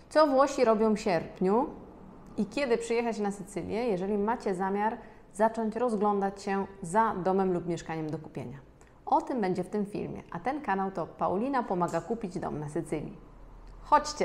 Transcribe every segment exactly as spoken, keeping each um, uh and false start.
Co Włosi robią w sierpniu i kiedy przyjechać na Sycylię, jeżeli macie zamiar zacząć rozglądać się za domem lub mieszkaniem do kupienia. O tym będzie w tym filmie, a ten kanał to Paulina pomaga kupić dom na Sycylii. Chodźcie!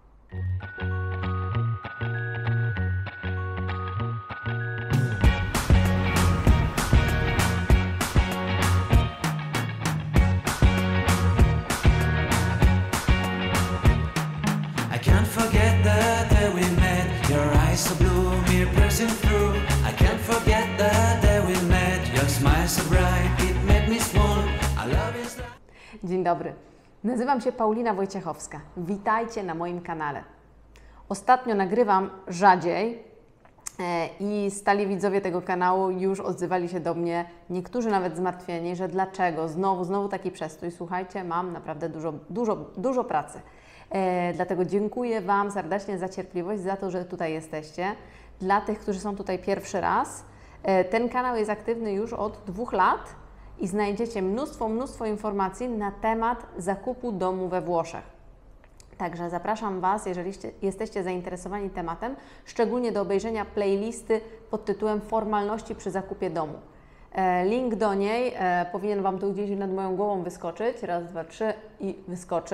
So blue, me piercing through. I can't forget the day we met. Your smile so bright, it made me swoon. I love is like... Dzień dobry, nazywam się Paulina Wojciechowska. Witajcie na moim kanale. Ostatnio nagrywam rzadziej e, i stali widzowie tego kanału już odzywali się do mnie, niektórzy nawet zmartwieni, że dlaczego, znowu, znowu taki przestój. Słuchajcie, mam naprawdę dużo, dużo, dużo pracy. E, dlatego dziękuję Wam serdecznie za cierpliwość, za to, że tutaj jesteście. Dla tych, którzy są tutaj pierwszy raz, e, ten kanał jest aktywny już od dwóch lat i znajdziecie mnóstwo, mnóstwo informacji na temat zakupu domu we Włoszech. Także zapraszam Was, jeżeli jesteście zainteresowani tematem, szczególnie do obejrzenia playlisty pod tytułem Formalności przy zakupie domu. E, link do niej e, powinien Wam tu gdzieś nad moją głową wyskoczyć. Raz, dwa, trzy i wyskoczy.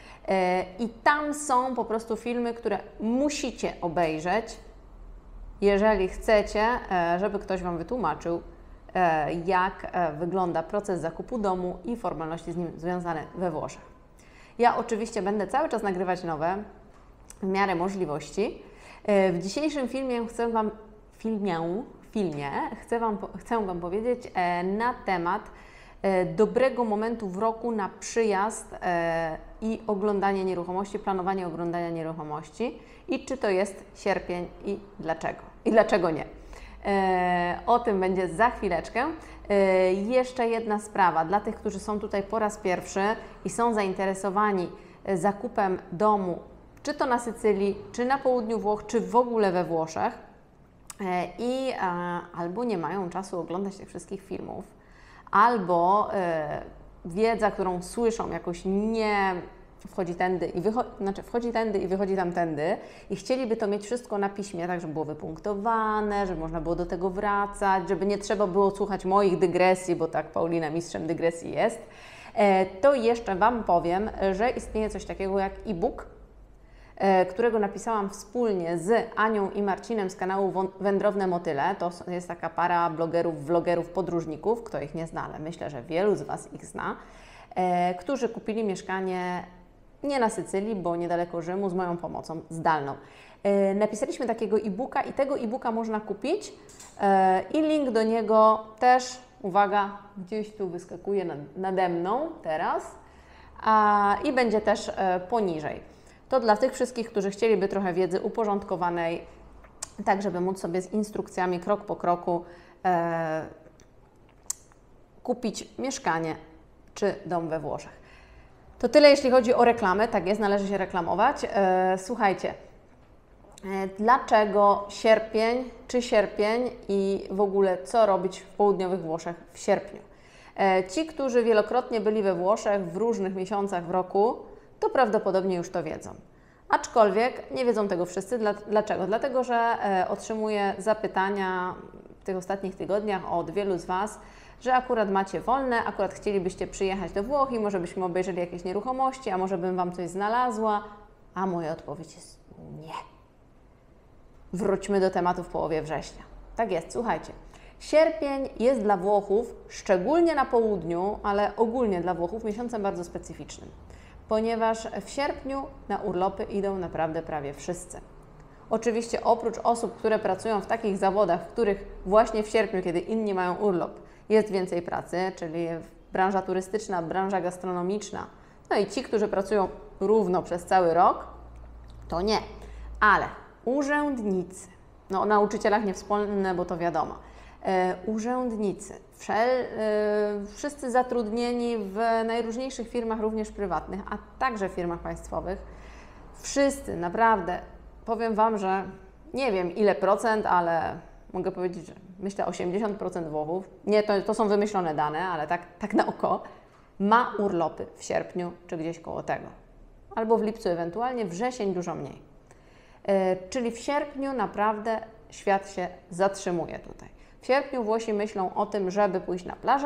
I tam są po prostu filmy, które musicie obejrzeć, jeżeli chcecie, żeby ktoś Wam wytłumaczył, jak wygląda proces zakupu domu i formalności z nim związane we Włoszech. Ja oczywiście będę cały czas nagrywać nowe, w miarę możliwości. W dzisiejszym filmie chcę Wam, filmię, filmie, chcę Wam, chcę Wam powiedzieć na temat dobrego momentu w roku na przyjazd e, i oglądanie nieruchomości, planowanie oglądania nieruchomości i czy to jest sierpień i dlaczego. I dlaczego nie. E, o tym będzie za chwileczkę. E, jeszcze jedna sprawa dla tych, którzy są tutaj po raz pierwszy i są zainteresowani zakupem domu, czy to na Sycylii, czy na południu Włoch, czy w ogóle we Włoszech e, i e, albo nie mają czasu oglądać tych wszystkich filmów, albo e, wiedza, którą słyszą, jakoś nie wchodzi tędy i wychodzi, znaczy wchodzi tędy i wychodzi tamtędy i chcieliby to mieć wszystko na piśmie, tak żeby było wypunktowane, żeby można było do tego wracać, żeby nie trzeba było słuchać moich dygresji, bo tak Paulina mistrzem dygresji jest, e, to jeszcze Wam powiem, że istnieje coś takiego jak e-book, którego napisałam wspólnie z Anią i Marcinem z kanału Wędrowne Motyle. To jest taka para blogerów, vlogerów, podróżników, kto ich nie zna, ale myślę, że wielu z Was ich zna, e, którzy kupili mieszkanie nie na Sycylii, bo niedaleko Rzymu, z moją pomocą zdalną. E, napisaliśmy takiego e-booka i tego e-booka można kupić e, i link do niego też, uwaga, gdzieś tu wyskakuje nad, nade mną teraz a, i będzie też e, poniżej. To dla tych wszystkich, którzy chcieliby trochę wiedzy uporządkowanej, tak żeby móc sobie z instrukcjami krok po kroku e, kupić mieszkanie czy dom we Włoszech. To tyle, jeśli chodzi o reklamę. Tak jest, należy się reklamować. E, słuchajcie, e, dlaczego sierpień, czy sierpień i w ogóle co robić w południowych Włoszech w sierpniu? E, ci, którzy wielokrotnie byli we Włoszech w różnych miesiącach w roku, to prawdopodobnie już to wiedzą. Aczkolwiek nie wiedzą tego wszyscy. Dlaczego? Dlatego, że e, otrzymuję zapytania w tych ostatnich tygodniach od wielu z Was, że akurat macie wolne, akurat chcielibyście przyjechać do Włoch i może byśmy obejrzeli jakieś nieruchomości, a może bym Wam coś znalazła, a moja odpowiedź jest nie. Wróćmy do tematu w połowie września. Tak jest, słuchajcie. Sierpień jest dla Włochów, szczególnie na południu, ale ogólnie dla Włochów, miesiącem bardzo specyficznym, ponieważ w sierpniu na urlopy idą naprawdę prawie wszyscy. Oczywiście oprócz osób, które pracują w takich zawodach, w których właśnie w sierpniu, kiedy inni mają urlop, jest więcej pracy, czyli branża turystyczna, branża gastronomiczna, no i ci, którzy pracują równo przez cały rok, to nie. Ale urzędnicy, no o nauczycielach nie wspomnę, bo to wiadomo, e, urzędnicy, Wszel, yy, wszyscy zatrudnieni w najróżniejszych firmach, również prywatnych, a także w firmach państwowych, wszyscy, naprawdę, powiem Wam, że nie wiem ile procent, ale mogę powiedzieć, że myślę osiemdziesiąt procent Włochów, nie, to, to są wymyślone dane, ale tak, tak na oko, ma urlopy w sierpniu czy gdzieś koło tego. Albo w lipcu ewentualnie, wrzesień dużo mniej. Czyli w sierpniu naprawdę świat się zatrzymuje tutaj. W sierpniu Włosi myślą o tym, żeby pójść na plażę,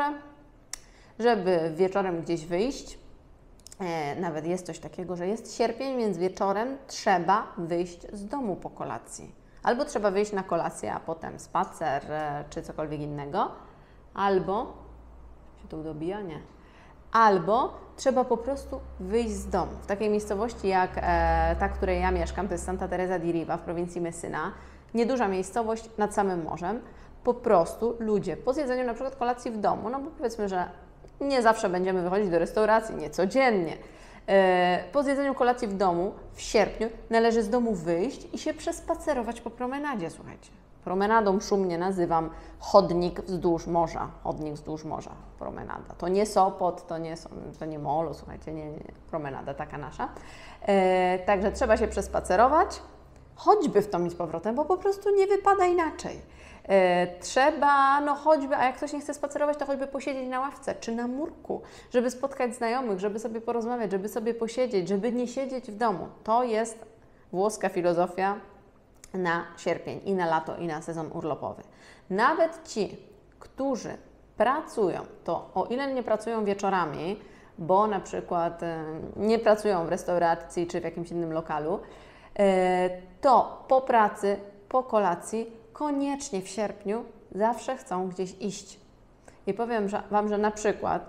żeby wieczorem gdzieś wyjść. E, nawet jest coś takiego, że jest sierpień, więc wieczorem trzeba wyjść z domu po kolacji. Albo trzeba wyjść na kolację, a potem spacer e, czy cokolwiek innego. Albo, się tu dobija? Nie. Albo trzeba po prostu wyjść z domu. W takiej miejscowości jak e, ta, w której ja mieszkam, to jest Santa Teresa di Riva w prowincji Messyna, nieduża miejscowość nad samym morzem, po prostu ludzie po zjedzeniu na przykład kolacji w domu, no bo powiedzmy, że nie zawsze będziemy wychodzić do restauracji, nie codziennie. E, po zjedzeniu kolacji w domu w sierpniu należy z domu wyjść i się przespacerować po promenadzie, słuchajcie. Promenadą szumnie nazywam chodnik wzdłuż morza. Chodnik wzdłuż morza, promenada. To nie Sopot, to nie, to nie Molo, słuchajcie, nie, nie, promenada taka nasza. E, także trzeba się przespacerować, choćby w tom i z powrotem, bo po prostu nie wypada inaczej. E, trzeba, no choćby, a jak ktoś nie chce spacerować, to choćby posiedzieć na ławce czy na murku, żeby spotkać znajomych, żeby sobie porozmawiać, żeby sobie posiedzieć, żeby nie siedzieć w domu. To jest włoska filozofia na sierpień i na lato i na sezon urlopowy. Nawet ci, którzy pracują, to o ile nie pracują wieczorami, bo na przykład nie pracują w restauracji czy w jakimś innym lokalu, to po pracy, po kolacji koniecznie w sierpniu zawsze chcą gdzieś iść. I powiem że, Wam, że na przykład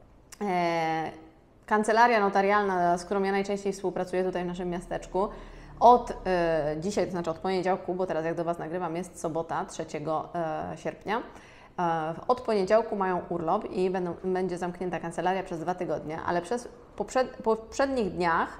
e, kancelaria notarialna, z którą ja najczęściej współpracuję tutaj w naszym miasteczku, od e, dzisiaj, to znaczy od poniedziałku, bo teraz jak do Was nagrywam jest sobota, trzeciego sierpnia, e, od poniedziałku mają urlop i będą, będzie zamknięta kancelaria przez dwa tygodnie, ale przez poprzed, poprzednich dniach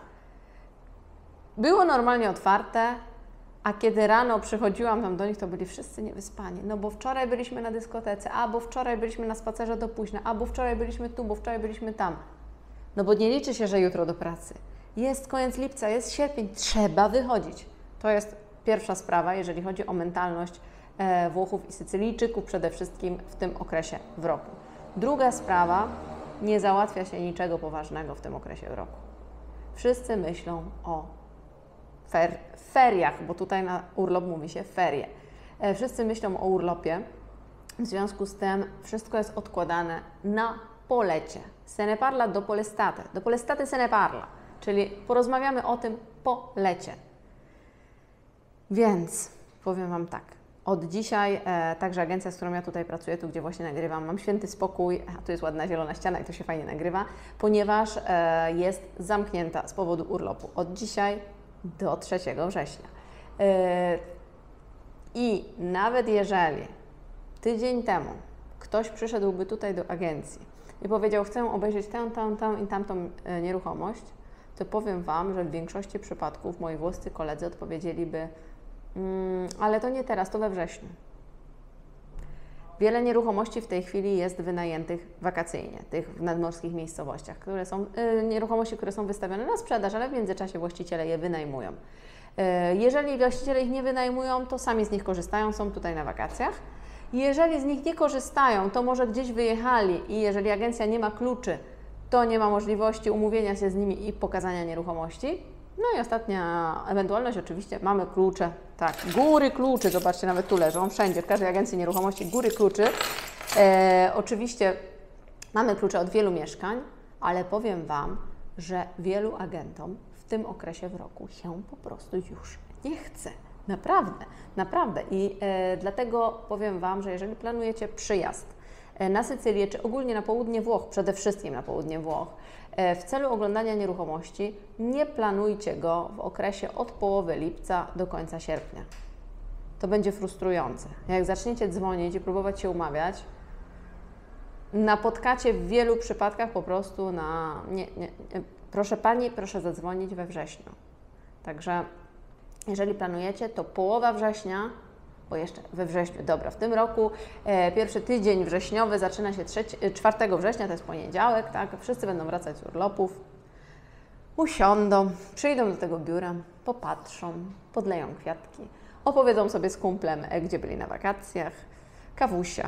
było normalnie otwarte, a kiedy rano przychodziłam tam do nich, to byli wszyscy niewyspani. No bo wczoraj byliśmy na dyskotece, a bo wczoraj byliśmy na spacerze do późna, a bo wczoraj byliśmy tu, bo wczoraj byliśmy tam. No bo nie liczy się, że jutro do pracy. Jest koniec lipca, jest sierpień, trzeba wychodzić. To jest pierwsza sprawa, jeżeli chodzi o mentalność e, Włochów i Sycylijczyków, przede wszystkim w tym okresie w roku. Druga sprawa, nie załatwia się niczego poważnego w tym okresie w roku. Wszyscy myślą o fer, feriach, bo tutaj na urlop mówi się ferie. E, wszyscy myślą o urlopie, w związku z tym wszystko jest odkładane na polecie. Se ne parla dopo l'estate. Dopo l'estate se ne parla. Czyli porozmawiamy o tym po lecie. Więc powiem Wam tak, od dzisiaj e, także agencja, z którą ja tutaj pracuję, tu gdzie właśnie nagrywam, mam święty spokój, a tu jest ładna zielona ściana i to się fajnie nagrywa, ponieważ e, jest zamknięta z powodu urlopu od dzisiaj do trzeciego września. E, I nawet jeżeli tydzień temu ktoś przyszedłby tutaj do agencji i powiedział, chcę obejrzeć tę, tę, tę i tamtą e, nieruchomość, to powiem Wam, że w większości przypadków moi włoscy koledzy odpowiedzieliby, mm, ale to nie teraz, to we wrześniu. Wiele nieruchomości w tej chwili jest wynajętych wakacyjnie, tych w nadmorskich miejscowościach, które są, y, nieruchomości, które są wystawione na sprzedaż, ale w międzyczasie właściciele je wynajmują. Y, jeżeli właściciele ich nie wynajmują, to sami z nich korzystają, są tutaj na wakacjach. Jeżeli z nich nie korzystają, to może gdzieś wyjechali i jeżeli agencja nie ma kluczy, to nie ma możliwości umówienia się z nimi i pokazania nieruchomości. No i ostatnia ewentualność, oczywiście, mamy klucze, tak, góry kluczy, zobaczcie, nawet tu leżą, wszędzie, w każdej agencji nieruchomości góry kluczy. E, oczywiście mamy klucze od wielu mieszkań, ale powiem Wam, że wielu agentom w tym okresie w roku się po prostu już nie chce. Naprawdę, naprawdę. I e, dlatego powiem Wam, że jeżeli planujecie przyjazd na Sycylię, czy ogólnie na południe Włoch, przede wszystkim na południe Włoch, w celu oglądania nieruchomości, nie planujcie go w okresie od połowy lipca do końca sierpnia. To będzie frustrujące. Jak zaczniecie dzwonić i próbować się umawiać, napotkacie w wielu przypadkach po prostu na... Nie, nie, nie, proszę Pani, proszę zadzwonić we wrześniu. Także jeżeli planujecie, to połowa września, bo jeszcze we wrześniu, dobra, w tym roku e, pierwszy tydzień wrześniowy zaczyna się czwartego września, to jest poniedziałek, tak, wszyscy będą wracać z urlopów, usiądą, przyjdą do tego biura, popatrzą, podleją kwiatki, opowiedzą sobie z kumplem, e, gdzie byli na wakacjach, kawusia,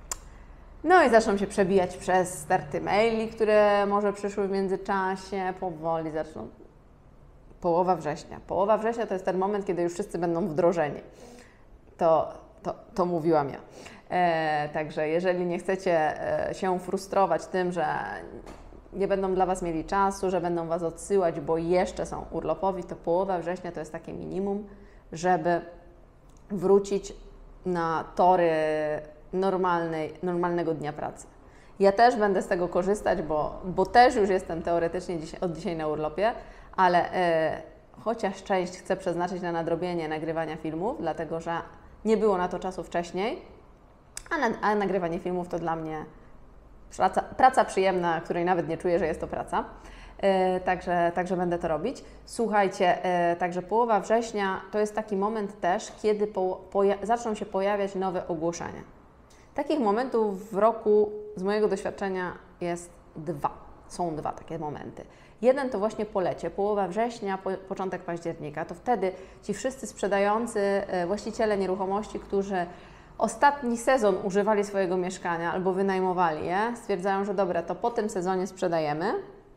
no i zaczną się przebijać przez sterty maili, które może przyszły w międzyczasie, powoli zaczną połowa września. Połowa września to jest ten moment, kiedy już wszyscy będą wdrożeni. To, to, to mówiłam ja. E, także jeżeli nie chcecie e, się frustrować tym, że nie będą dla Was mieli czasu, że będą Was odsyłać, bo jeszcze są urlopowi, to połowa września to jest takie minimum, żeby wrócić na tory normalnej, normalnego dnia pracy. Ja też będę z tego korzystać, bo, bo też już jestem teoretycznie dziś, od dzisiaj na urlopie, ale e, chociaż część chcę przeznaczyć na nadrobienie nagrywania filmów, dlatego że nie było na to czasu wcześniej, a, na, a nagrywanie filmów to dla mnie praca, praca przyjemna, której nawet nie czuję, że jest to praca. E, także, także będę to robić. Słuchajcie, e, także połowa września to jest taki moment też, kiedy po, poja- zaczną się pojawiać nowe ogłoszenia. Takich momentów w roku z mojego doświadczenia jest dwa. Są dwa takie momenty. Jeden to właśnie polecie, połowa września, po, początek października. To wtedy ci wszyscy sprzedający, e, właściciele nieruchomości, którzy ostatni sezon używali swojego mieszkania albo wynajmowali je, stwierdzają, że dobra, to po tym sezonie sprzedajemy.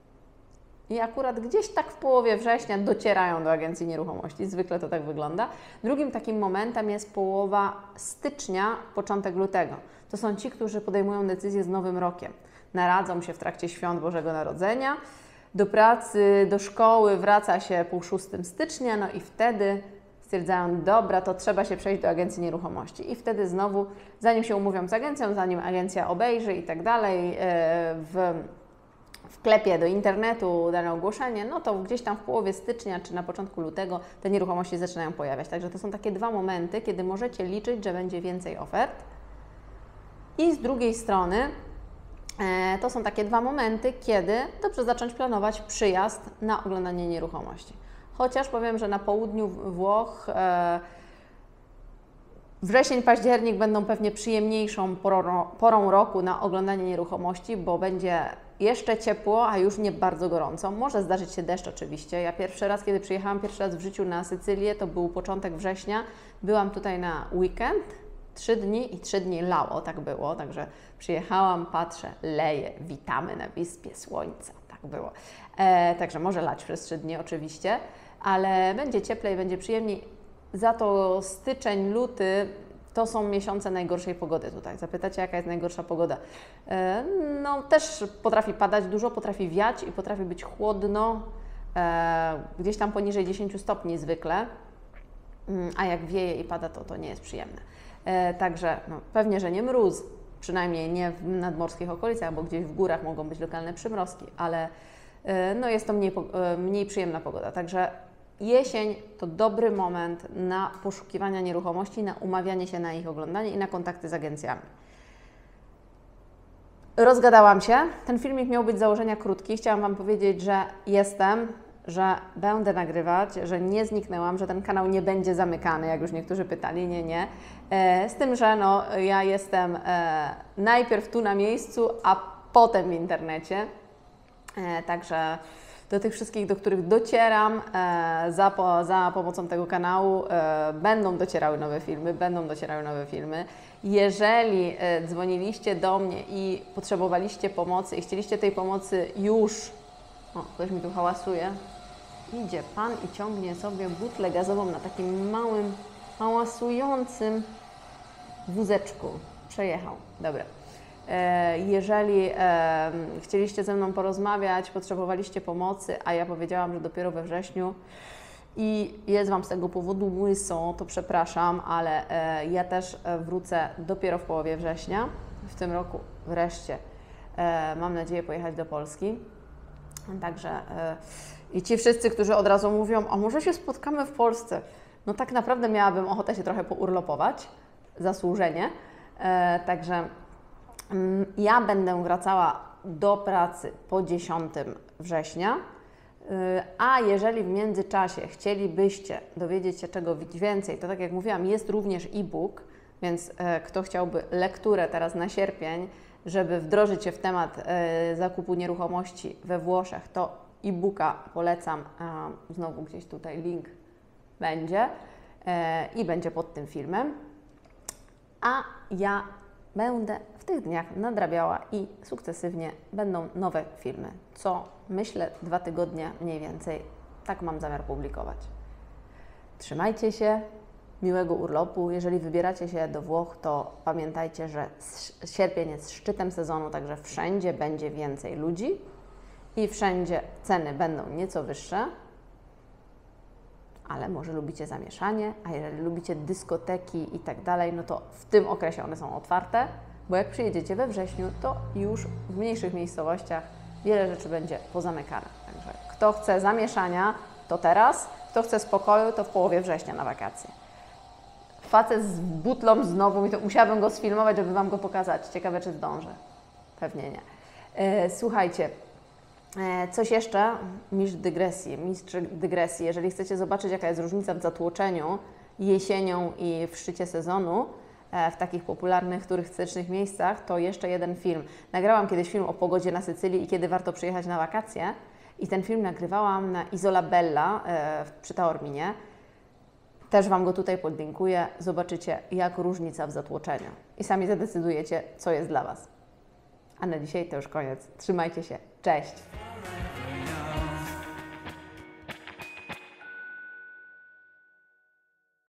I akurat gdzieś tak w połowie września docierają do agencji nieruchomości. Zwykle to tak wygląda. Drugim takim momentem jest połowa stycznia, początek lutego. To są ci, którzy podejmują decyzję z Nowym Rokiem. Naradzą się w trakcie świąt Bożego Narodzenia. Do pracy, do szkoły wraca się po szóstego stycznia, no i wtedy stwierdzają, dobra, to trzeba się przejść do agencji nieruchomości. I wtedy znowu, zanim się umówią z agencją, zanim agencja obejrzy i tak dalej, w wklepie do internetu dane ogłoszenie, no to gdzieś tam w połowie stycznia czy na początku lutego te nieruchomości zaczynają pojawiać. Także to są takie dwa momenty, kiedy możecie liczyć, że będzie więcej ofert. I z drugiej strony e, to są takie dwa momenty, kiedy dobrze zacząć planować przyjazd na oglądanie nieruchomości. Chociaż powiem, że na południu Włoch e, wrzesień, październik będą pewnie przyjemniejszą porą, porą roku na oglądanie nieruchomości, bo będzie jeszcze ciepło, a już nie bardzo gorąco. Może zdarzyć się deszcz oczywiście. Ja pierwszy raz, kiedy przyjechałam pierwszy raz w życiu na Sycylię, to był początek września. Byłam tutaj na weekend, trzy dni i trzy dni lało, tak było. Także przyjechałam, patrzę, leje, witamy na wyspie słońca, tak było. E, także może lać przez trzy dni oczywiście, ale będzie cieplej, będzie przyjemniej. Za to styczeń, luty to są miesiące najgorszej pogody tutaj. Zapytacie, jaka jest najgorsza pogoda? E, no też potrafi padać dużo, potrafi wiać i potrafi być chłodno, e, gdzieś tam poniżej dziesięć stopni zwykle, a jak wieje i pada, to to nie jest przyjemne. E, także no, pewnie, że nie mróz, przynajmniej nie w nadmorskich okolicach, bo gdzieś w górach mogą być lokalne przymrozki, ale e, no, jest to mniej, e, mniej przyjemna pogoda. Także jesień to dobry moment na poszukiwania nieruchomości, na umawianie się na ich oglądanie i na kontakty z agencjami. Rozgadałam się. Ten filmik miał być z założenia krótki. Chciałam Wam powiedzieć, że jestem, że będę nagrywać, że nie zniknęłam, że ten kanał nie będzie zamykany, jak już niektórzy pytali. Nie, nie. E, z tym, że no, ja jestem e, najpierw tu na miejscu, a potem w internecie. E, także do tych wszystkich, do których docieram e, za, po, za pomocą tego kanału, e, będą docierały nowe filmy, będą docierały nowe filmy. Jeżeli e, dzwoniliście do mnie i potrzebowaliście pomocy i chcieliście tej pomocy już, o, ktoś mi tu hałasuje, idzie Pan i ciągnie sobie butlę gazową na takim małym, hałasującym wózeczku. Przejechał, dobra. Jeżeli e, chcieliście ze mną porozmawiać, potrzebowaliście pomocy, a ja powiedziałam, że dopiero we wrześniu i jest Wam z tego powodu łyso, to przepraszam, ale e, ja też wrócę dopiero w połowie września. W tym roku wreszcie e, mam nadzieję pojechać do Polski. Także e, i ci wszyscy, którzy od razu mówią, a może się spotkamy w Polsce, no tak naprawdę miałabym ochotę się trochę pourlopować, zasłużenie. E, także ja będę wracała do pracy po dziesiątego września, a jeżeli w międzyczasie chcielibyście dowiedzieć się czego więcej, to tak jak mówiłam, jest również e-book, więc kto chciałby lekturę teraz na sierpień, żeby wdrożyć się w temat zakupu nieruchomości we Włoszech, to e-booka polecam, znowu gdzieś tutaj link będzie i będzie pod tym filmem, a ja będę w tych dniach nadrabiała i sukcesywnie będą nowe filmy, co myślę dwa tygodnie mniej więcej tak mam zamiar publikować. Trzymajcie się, miłego urlopu. Jeżeli wybieracie się do Włoch, to pamiętajcie, że sierpień jest szczytem sezonu, także wszędzie będzie więcej ludzi i wszędzie ceny będą nieco wyższe, ale może lubicie zamieszanie, a jeżeli lubicie dyskoteki i tak dalej, no to w tym okresie one są otwarte, bo jak przyjedziecie we wrześniu, to już w mniejszych miejscowościach wiele rzeczy będzie pozamykane. Także kto chce zamieszania, to teraz, kto chce spokoju, to w połowie września na wakacje. Facet z butlą znowu, i to musiałabym go sfilmować, żeby Wam go pokazać. Ciekawe, czy zdążę. Pewnie nie. E, słuchajcie, e, coś jeszcze, mistrz dygresji, mistrz dygresji. Jeżeli chcecie zobaczyć, jaka jest różnica w zatłoczeniu jesienią i w szczycie sezonu, e, w takich popularnych turystycznych miejscach, to jeszcze jeden film. Nagrałam kiedyś film o pogodzie na Sycylii i kiedy warto przyjechać na wakacje. I ten film nagrywałam na Isola Bella e, przy Taorminie. Też Wam go tutaj podlinkuję. Zobaczycie, jak różnica w zatłoczeniu. I sami zadecydujecie, co jest dla Was. A na dzisiaj to już koniec. Trzymajcie się. Cześć!